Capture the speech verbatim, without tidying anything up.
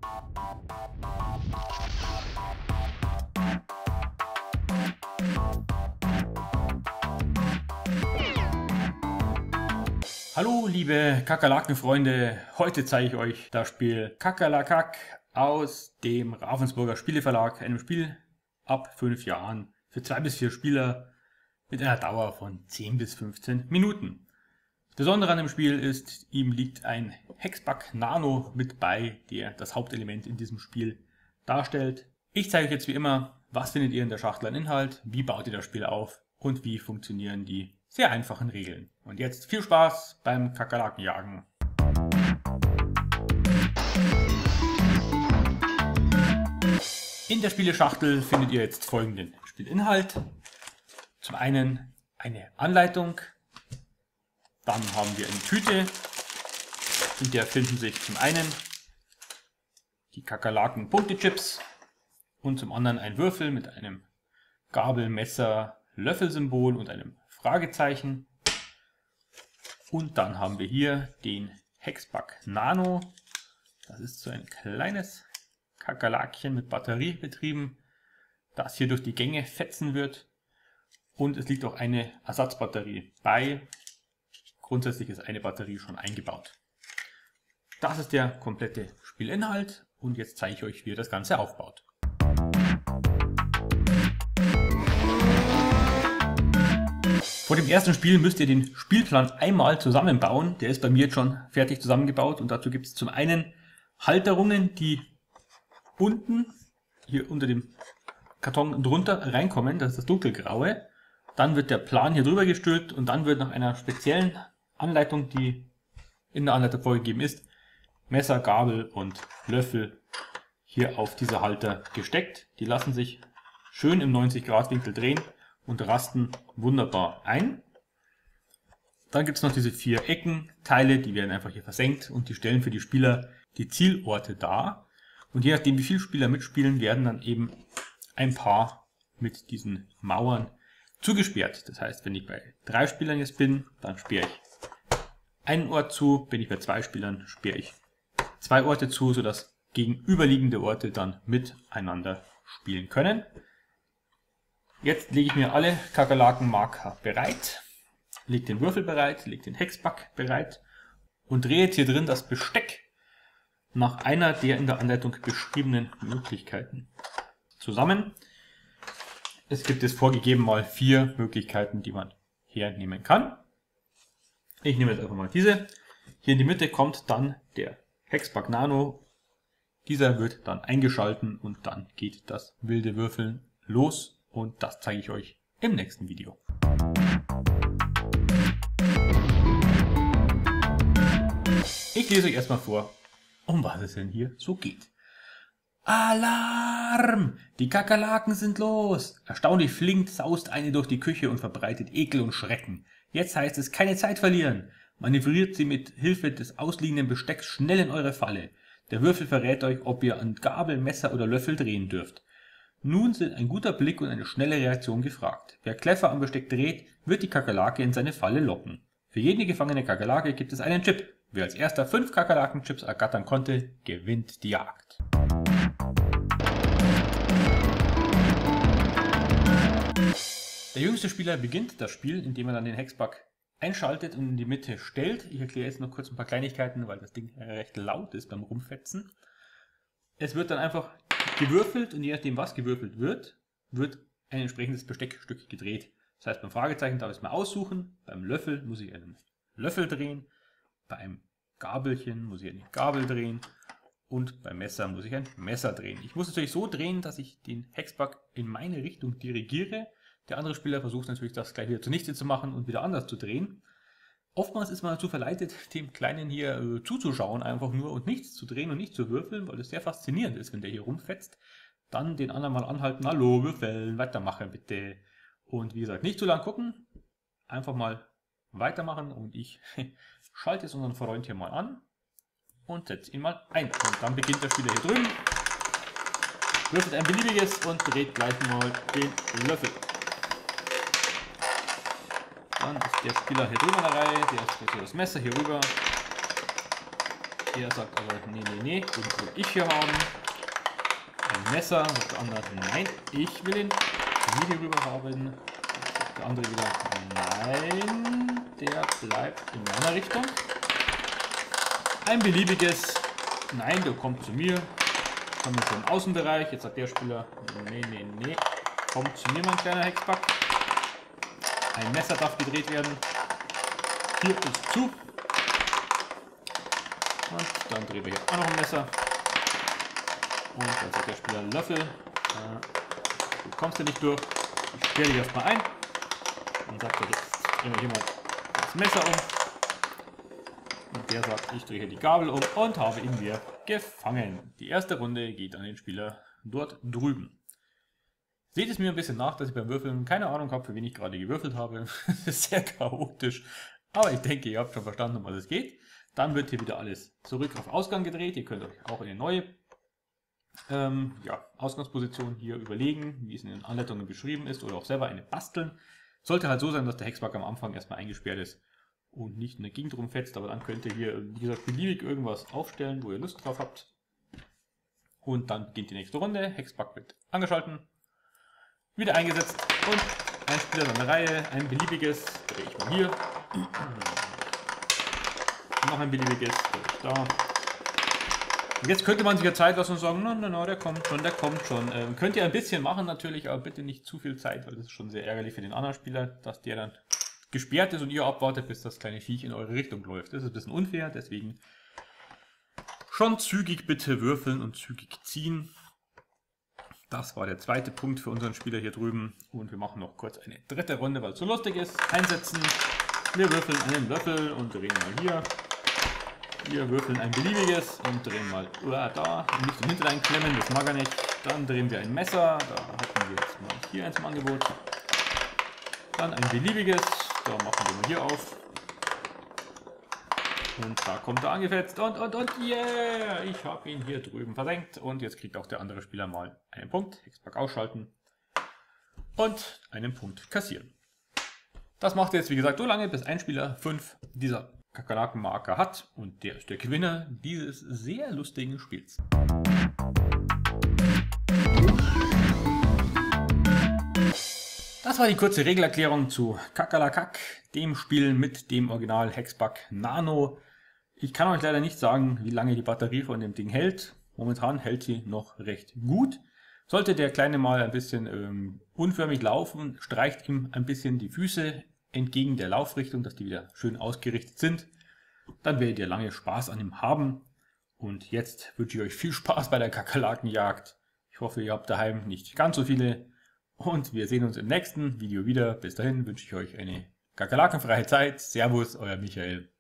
Hallo liebe Kakerlaken-Freunde, heute zeige ich euch das Spiel Kakerlakak aus dem Ravensburger Spieleverlag, einem Spiel ab fünf Jahren für zwei bis vier Spieler mit einer Dauer von zehn bis fünfzehn Minuten. Das Besondere an dem Spiel ist, ihm liegt ein Hexbug Nano mit bei, der das Hauptelement in diesem Spiel darstellt. Ich zeige euch jetzt wie immer, was findet ihr in der Schachtel an Inhalt, wie baut ihr das Spiel auf und wie funktionieren die sehr einfachen Regeln. Und jetzt viel Spaß beim Kakerlakenjagen. In der Spieleschachtel findet ihr jetzt folgenden Spielinhalt. Zum einen eine Anleitung, dann haben wir eine Tüte, in der finden sich zum einen die Kakerlaken Punktechips und zum anderen ein Würfel mit einem Gabel, Messer, Löffelsymbol und einem Fragezeichen. Und dann haben wir hier den Hexbug Nano. Das ist so ein kleines Kakerlakchen mit Batterie betrieben, das hier durch die Gänge fetzen wird. Und es liegt auch eine Ersatzbatterie bei. Grundsätzlich ist eine Batterie schon eingebaut. Das ist der komplette Spielinhalt und jetzt zeige ich euch, wie ihr das Ganze aufbaut. Vor dem ersten Spiel müsst ihr den Spielplan einmal zusammenbauen. Der ist bei mir jetzt schon fertig zusammengebaut und dazu gibt es zum einen Halterungen, die unten hier unter dem Karton drunter reinkommen. Das ist das dunkelgraue. Dann wird der Plan hier drüber gestülpt und dann wird nach einer speziellen Anleitung, die in der Anleitung vorgegeben ist, Messer, Gabel und Löffel hier auf diese Halter gesteckt. Die lassen sich schön im neunzig Grad Winkel drehen und rasten wunderbar ein. Dann gibt es noch diese vier Eckenteile, die werden einfach hier versenkt und die stellen für die Spieler die Zielorte dar. Und je nachdem wie viele Spieler mitspielen, werden dann eben ein paar mit diesen Mauern zugesperrt. Das heißt, wenn ich bei drei Spielern jetzt bin, dann sperre ich einen Ort zu, bin ich bei zwei Spielern, sperre ich zwei Orte zu, sodass gegenüberliegende Orte dann miteinander spielen können. Jetzt lege ich mir alle Kakerlakenmarker bereit, lege den Würfel bereit, lege den Hexbug bereit und drehe jetzt hier drin das Besteck nach einer der in der Anleitung beschriebenen Möglichkeiten zusammen. Es gibt jetzt vorgegeben mal vier Möglichkeiten, die man hernehmen kann. Ich nehme jetzt einfach mal diese. Hier in die Mitte kommt dann der Hexbug Nano. Dieser wird dann eingeschalten und dann geht das wilde Würfeln los. Und das zeige ich euch im nächsten Video. Ich lese euch erstmal vor, um was es denn hier so geht. Alarm! Die Kakerlaken sind los! Erstaunlich flink saust eine durch die Küche und verbreitet Ekel und Schrecken. Jetzt heißt es, keine Zeit verlieren. Manövriert sie mit Hilfe des ausliegenden Bestecks schnell in eure Falle. Der Würfel verrät euch, ob ihr an Gabel, Messer oder Löffel drehen dürft. Nun sind ein guter Blick und eine schnelle Reaktion gefragt. Wer clever am Besteck dreht, wird die Kakerlake in seine Falle locken. Für jede gefangene Kakerlake gibt es einen Chip. Wer als erster fünf Kakerlakenchips ergattern konnte, gewinnt die Jagd. Der jüngste Spieler beginnt das Spiel, indem er dann den Hexbug einschaltet und in die Mitte stellt. Ich erkläre jetzt noch kurz ein paar Kleinigkeiten, weil das Ding recht laut ist beim Rumfetzen. Es wird dann einfach gewürfelt und je nachdem was gewürfelt wird, wird ein entsprechendes Besteckstück gedreht. Das heißt, beim Fragezeichen darf ich es mal aussuchen, beim Löffel muss ich einen Löffel drehen, beim Gabelchen muss ich eine Gabel drehen und beim Messer muss ich ein Messer drehen. Ich muss natürlich so drehen, dass ich den Hexbug in meine Richtung dirigiere. Der andere Spieler versucht natürlich das gleich wieder zunichte zu machen und wieder anders zu drehen. Oftmals ist man dazu verleitet, dem Kleinen hier äh, zuzuschauen, einfach nur und nichts zu drehen und nicht zu würfeln, weil es sehr faszinierend ist, wenn der hier rumfetzt. Dann den anderen mal anhalten, hallo, würfeln, weitermachen bitte. Und wie gesagt, nicht zu lang gucken, einfach mal weitermachen und ich schalte jetzt unseren Freund hier mal an und setze ihn mal ein. Und dann beginnt der Spieler hier drüben, würfelt ein beliebiges und dreht gleich mal den Löffel. Dann ist der Spieler hier drüber in der Reihe, der ist das Messer hier rüber. Der sagt aber, nee, nee, nee, den will ich hier haben. Ein Messer, sagt der andere, nein, ich will ihn hier rüber haben. Der andere wieder, nein, der bleibt in meiner Richtung. Ein beliebiges, nein, der kommt zu mir. Haben wir schon im Außenbereich. Jetzt sagt der Spieler, nee, nee, nee, kommt zu mir, mein kleiner Hexbug. Ein Messer darf gedreht werden. Hier ist zu. Und dann drehen wir hier auch noch ein Messer. Und dann sagt der Spieler Löffel. Äh, du kommst ja nicht durch. Ich stelle dich erstmal ein. Dann sagt er, jetzt drehen wir hier mal das Messer um. Und der sagt, ich drehe die Gabel um und habe ihn wieder gefangen. Die erste Runde geht an den Spieler dort drüben. Seht es mir ein bisschen nach, dass ich beim Würfeln keine Ahnung habe, für wen ich gerade gewürfelt habe. Das ist sehr chaotisch. Aber ich denke, ihr habt schon verstanden, um was es geht. Dann wird hier wieder alles zurück auf Ausgang gedreht. Ihr könnt euch auch eine neue ähm, ja, Ausgangsposition hier überlegen, wie es in den Anleitungen beschrieben ist, oder auch selber eine basteln. Sollte halt so sein, dass der Hexbug am Anfang erstmal eingesperrt ist und nicht in der Gegend rumfetzt, aber dann könnt ihr hier, wie gesagt, beliebig irgendwas aufstellen, wo ihr Lust drauf habt. Und dann geht die nächste Runde. Hexbug wird angeschalten, wieder eingesetzt und ein Spieler an der Reihe, ein beliebiges, drehe ich mal hier. Noch ein beliebiges, da. Und jetzt könnte man sich ja Zeit lassen und sagen, na, na, na, der kommt schon, der kommt schon. Ähm, könnt ihr ein bisschen machen natürlich, aber bitte nicht zu viel Zeit, weil das ist schon sehr ärgerlich für den anderen Spieler, dass der dann gesperrt ist und ihr abwartet, bis das kleine Viech in eure Richtung läuft. Das ist ein bisschen unfair, deswegen schon zügig bitte würfeln und zügig ziehen. Das war der zweite Punkt für unseren Spieler hier drüben. Und wir machen noch kurz eine dritte Runde, weil es so lustig ist. Einsetzen. Wir würfeln einen Löffel und drehen mal hier. Wir würfeln ein beliebiges und drehen mal uh, da. Nicht im Hintern klemmen, das mag er nicht. Dann drehen wir ein Messer. Da hatten wir jetzt mal hier eins im Angebot. Dann ein beliebiges. Da machen wir mal hier auf. Und da kommt er angefetzt. Und, und, und, yeah! Ich habe ihn hier drüben versenkt. Und jetzt kriegt auch der andere Spieler mal einen Punkt. Hexbug ausschalten. Und einen Punkt kassieren. Das macht jetzt, wie gesagt, so lange, bis ein Spieler fünf dieser Kakerlaken-Marker hat. Und der ist der Gewinner dieses sehr lustigen Spiels. Das war die kurze Regelerklärung zu Kakerlakak, dem Spiel mit dem Original Hexbug Nano. Ich kann euch leider nicht sagen, wie lange die Batterie von dem Ding hält. Momentan hält sie noch recht gut. Sollte der Kleine mal ein bisschen ähm, unförmig laufen, streicht ihm ein bisschen die Füße entgegen der Laufrichtung, dass die wieder schön ausgerichtet sind. Dann werdet ihr lange Spaß an ihm haben. Und jetzt wünsche ich euch viel Spaß bei der Kakerlakenjagd. Ich hoffe, ihr habt daheim nicht ganz so viele. Und wir sehen uns im nächsten Video wieder. Bis dahin wünsche ich euch eine kakerlakenfreie Zeit. Servus, euer Michael.